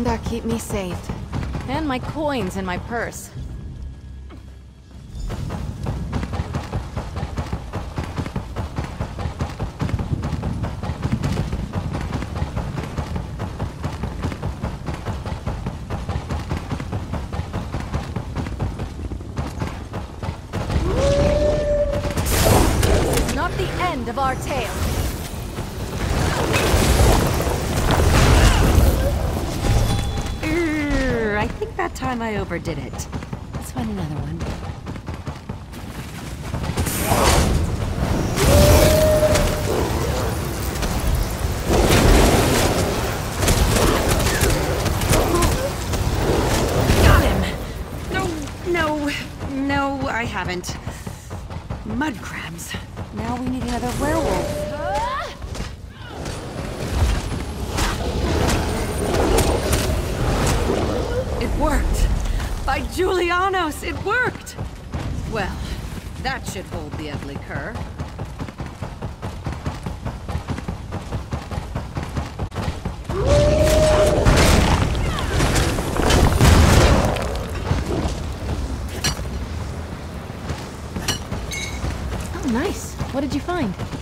that keep me safe. And my coins in my purse. Not the end of our tale. I think that time I overdid it. Let's find another one. Got him! No, I haven't. Mud crabs. Now we need another werewolf. It worked! By Julianos, it worked! Well, that should hold the ugly cur. Oh, nice. What did you find?